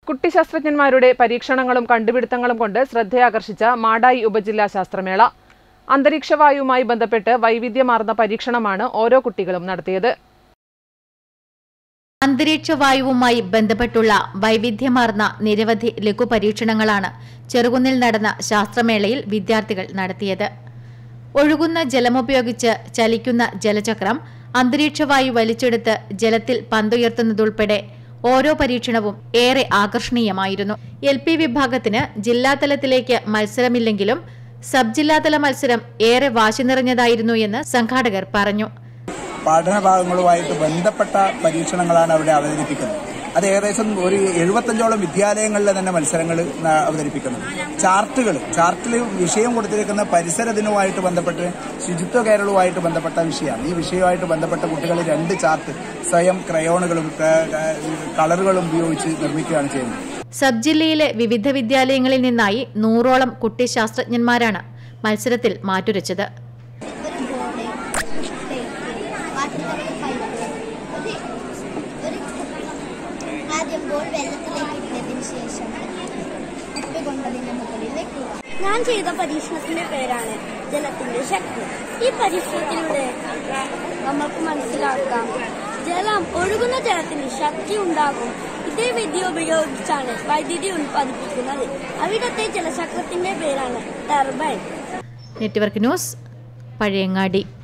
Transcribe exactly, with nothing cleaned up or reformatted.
കുട്ടിശാസ്ത്രജ്ഞന്മാരുടെ പരീക്ഷണങ്ങളും കണ്ടുപിടുത്തങ്ങളും കൊണ്ട് ശ്രദ്ധയാകർഷിച്ച മാടായി ഉപജില്ലാ ശാസ്ത്രമേള. അന്തരീക്ഷവായുവുമായി ബന്ധപ്പെട്ട് വൈവിധ്യമാർന്ന പരീക്ഷണമാണ് ഓരോ കുട്ടികളും നടത്തിയത്. അന്തരീക്ഷവായുവുമായി ബന്ധപ്പെട്ടുള്ള വൈവിധ്യമാർന്ന നിരവധി ലഘു പരീക്ഷണങ്ങളാണ് ചെറുകുന്നിൽ നടന്ന ശാസ്ത്രമേളയിൽ വിദ്യാർത്ഥികൾ നടത്തിയത്. ഒഴുകുന്ന ജലമുപയോഗിച്ച് ചലിക്കുന്ന ജലചക്രം, അന്തരീക്ഷവായു വലിച്ചെടുത്ത് ജലത്തിൽ പന്തുയർത്തുന്നതുൾപ്പെടെ ഓരോ പരീക്ഷണവും ഏറെ ആകർഷണീയമായിരുന്നു. എൽ പി വിഭാഗത്തിന് ജില്ലാതലത്തിലേക്ക് മത്സരമില്ലെങ്കിലും സബ് ജില്ലാതല മത്സരം ഏറെ വാശി നിറഞ്ഞതായിരുന്നു എന്ന് സംഘാടകർ പറഞ്ഞു. പഠനഭാഗങ്ങളുമായിട്ട് ബന്ധപ്പെട്ട പരീക്ഷണങ്ങളാണ് അവിടെ അവതരിപ്പിക്കുന്നത്. അത് ഏകദേശം ഒരു എഴുപത്തഞ്ചോളം വിദ്യാലയങ്ങളിലെ തന്നെ മത്സരങ്ങൾ അവതരിപ്പിക്കുന്നത്. ചാർട്ടുകൾ ചാർട്ടിൽ വിഷയം കൊടുത്തിരിക്കുന്ന പരിസര ദിനവുമായിട്ട് ബന്ധപ്പെട്ട് ശുചിത്വ കേരളവുമായിട്ട് ബന്ധപ്പെട്ട വിഷയമാണ്. ഈ വിഷയവുമായിട്ട് ബന്ധപ്പെട്ട കുട്ടികൾ രണ്ട് ചാർട്ട് സ്വയം ക്രയോണുകളും കളറുകളും ഉപയോഗിച്ച് നിർമ്മിക്കുകയാണ് ചെയ്യുന്നത്. സബ് ജില്ലയിലെ വിവിധ വിദ്യാലയങ്ങളിൽ നിന്നായി നൂറോളം കുട്ടിശാസ്ത്രജ്ഞന്മാരാണ് മത്സരത്തിൽ മാറ്റുരച്ചത്. ഞാൻ ചെയ്ത പരീക്ഷണത്തിന്റെ പേരാണ് ജലത്തിന്റെ ശക്തി. ഈ പരീക്ഷണത്തിലൂടെ നമുക്ക് മനസ്സിലാക്കാം, ജലം ഒഴുകുന്ന ജലത്തിന് ശക്തി ഉണ്ടാകും. ഇതേ വിദ്യ ഉപയോഗിച്ചാണ് വൈദ്യുതി ഉൽപ്പാദിപ്പിക്കുന്നത്. അവിടത്തെ ജലചക്രത്തിന്റെ പേരാണ് ടർബൈൻ. Network news, Pazhayangadi.